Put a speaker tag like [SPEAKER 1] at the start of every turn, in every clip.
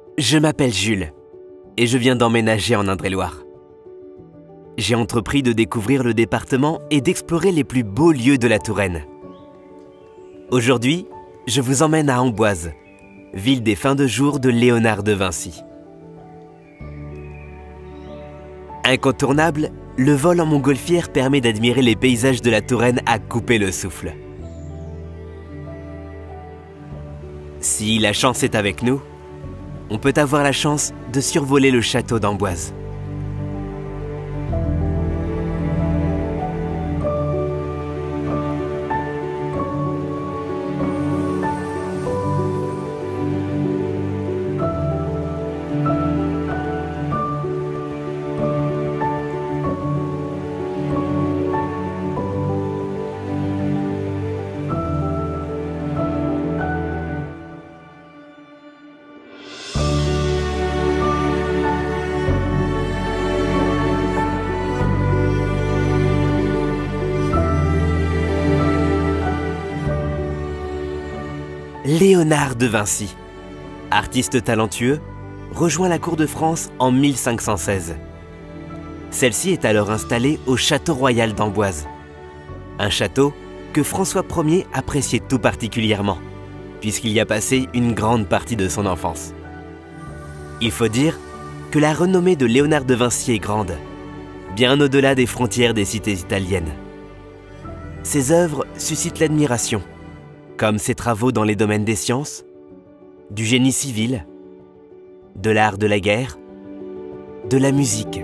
[SPEAKER 1] Je m'appelle Jules et je viens d'emménager en Indre-et-Loire. J'ai entrepris de découvrir le département et d'explorer les plus beaux lieux de la Touraine. Aujourd'hui, je vous emmène à Amboise, ville des fins de jour de Léonard de Vinci. Incontournable, le vol en montgolfière permet d'admirer les paysages de la Touraine à couper le souffle. Si la chance est avec nous, on peut avoir la chance de survoler le château d'Amboise. Léonard de Vinci, artiste talentueux, rejoint la cour de France en 1516. Celle-ci est alors installée au château royal d'Amboise. Un château que François Ier appréciait tout particulièrement, puisqu'il y a passé une grande partie de son enfance. Il faut dire que la renommée de Léonard de Vinci est grande, bien au-delà des frontières des cités italiennes. Ses œuvres suscitent l'admiration, comme ses travaux dans les domaines des sciences, du génie civil, de l'art de la guerre, de la musique.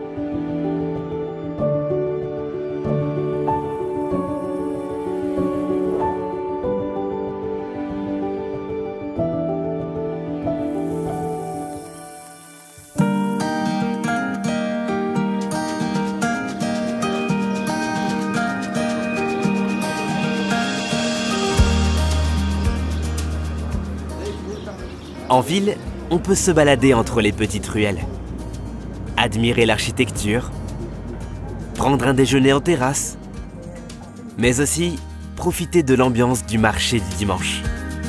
[SPEAKER 1] En ville, on peut se balader entre les petites ruelles, admirer l'architecture, prendre un déjeuner en terrasse, mais aussi profiter de l'ambiance du marché du dimanche.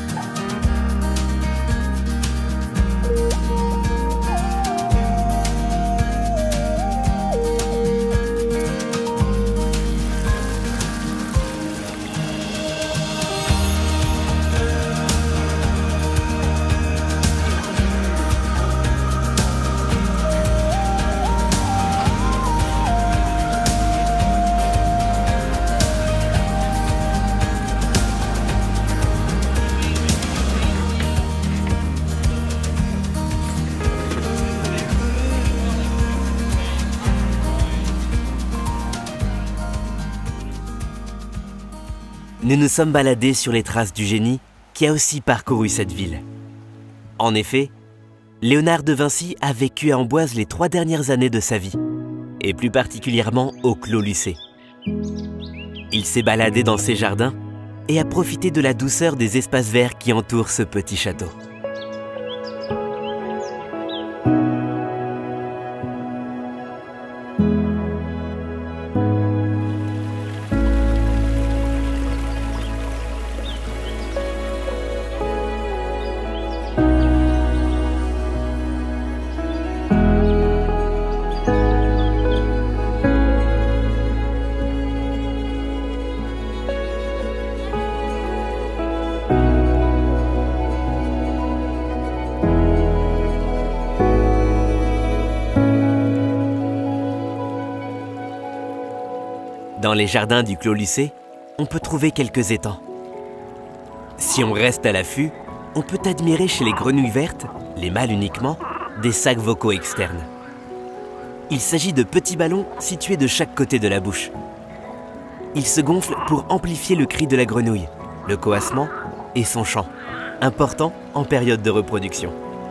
[SPEAKER 1] Nous nous sommes baladés sur les traces du génie qui a aussi parcouru cette ville. En effet, Léonard de Vinci a vécu à Amboise les 3 dernières années de sa vie, et plus particulièrement au Clos Lucé. Il s'est baladé dans ses jardins et a profité de la douceur des espaces verts qui entourent ce petit château. Dans les jardins du Clos Lucé, on peut trouver quelques étangs. Si on reste à l'affût, on peut admirer chez les grenouilles vertes, les mâles uniquement, des sacs vocaux externes. Il s'agit de petits ballons situés de chaque côté de la bouche. Ils se gonflent pour amplifier le cri de la grenouille, le coassement et son chant, important en période de reproduction.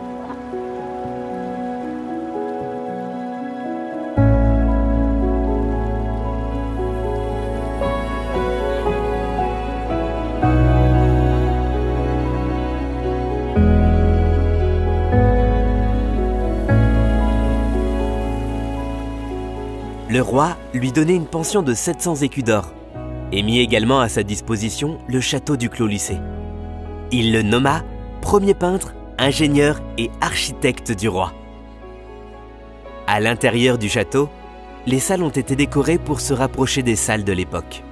[SPEAKER 1] Le roi lui donnait une pension de 700 écus d'or et mit également à sa disposition le château du Clos Lucé. Il le nomma premier peintre ingénieur et architecte du roi. À l'intérieur du château, les salles ont été décorées pour se rapprocher des salles de l'époque.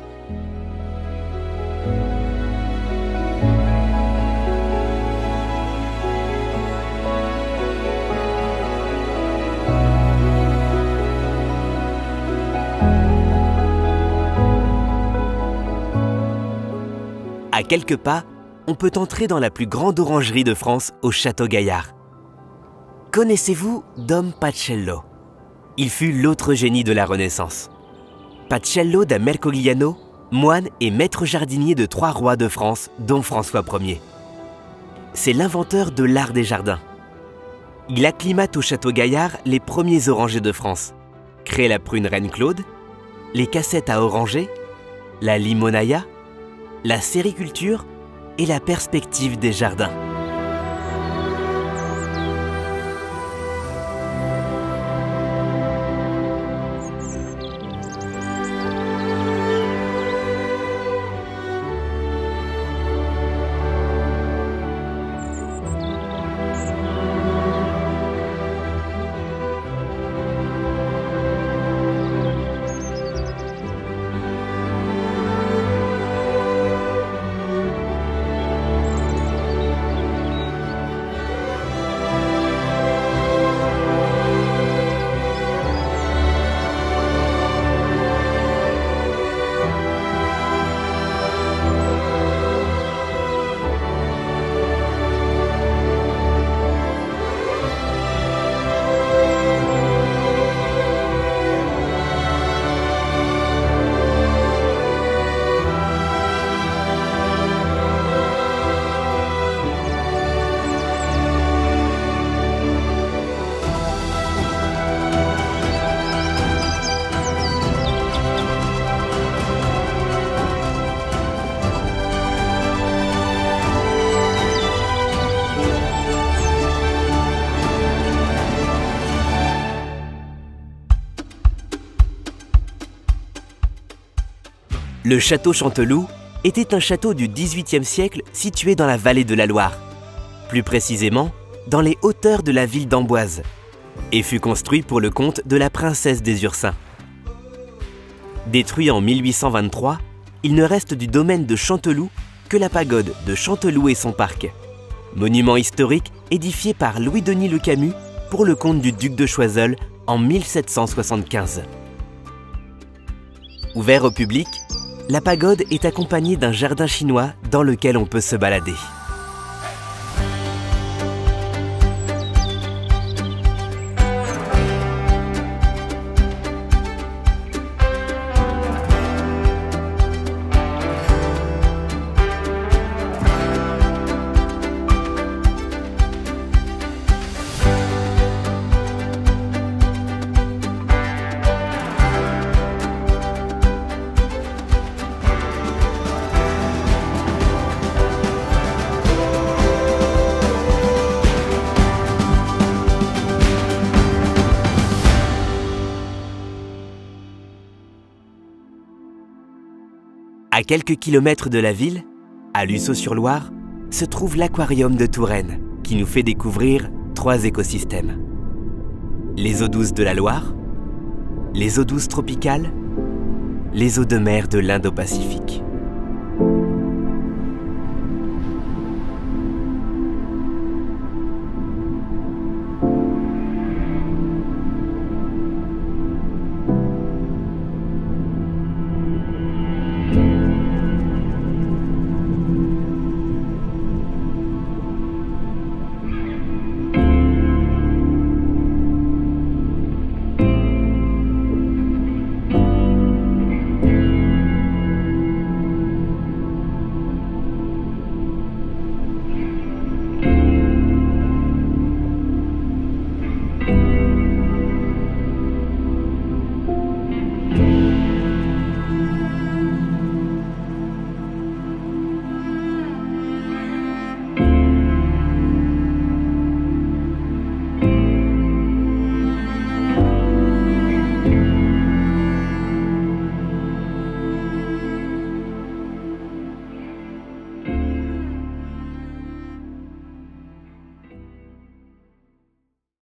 [SPEAKER 1] À quelques pas, on peut entrer dans la plus grande orangerie de France au Château Gaillard. Connaissez-vous Dom Pacello? Il fut l'autre génie de la Renaissance. Pacello da Mercogliano, moine et maître jardinier de 3 rois de France, dont François Ier. C'est l'inventeur de l'art des jardins. Il acclimate au Château Gaillard les premiers orangers de France, crée la prune Reine Claude, les cassettes à oranger, la limonaya, la sériculture et la perspective des jardins. Le château Chanteloup était un château du XVIIIe siècle situé dans la vallée de la Loire, plus précisément dans les hauteurs de la ville d'Amboise, et fut construit pour le compte de la princesse des Ursins. Détruit en 1823, il ne reste du domaine de Chanteloup que la pagode de Chanteloup et son parc, monument historique édifié par Louis-Denis Le Camus pour le compte du duc de Choiseul en 1775. Ouvert au public, la pagode est accompagnée d'un jardin chinois dans lequel on peut se balader. À quelques kilomètres de la ville, à Lussau-sur-Loire, se trouve l'aquarium de Touraine, qui nous fait découvrir 3 écosystèmes. Les eaux douces de la Loire, les eaux douces tropicales, les eaux de mer de l'Indo-Pacifique.